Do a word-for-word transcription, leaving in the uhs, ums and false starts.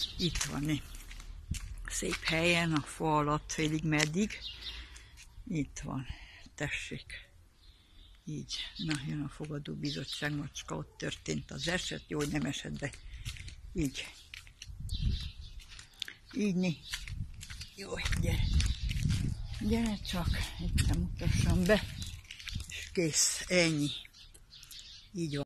Itt van, szép helyen, a fa alatt félig meddig. Itt van, tessék. Így, na jön a fogadóbizottság, macska, ott történt az eset, jó, hogy nem esett, de így. Így, né. Jó, gyere. Gyere csak, itt mutassam be, és kész, ennyi. Így van.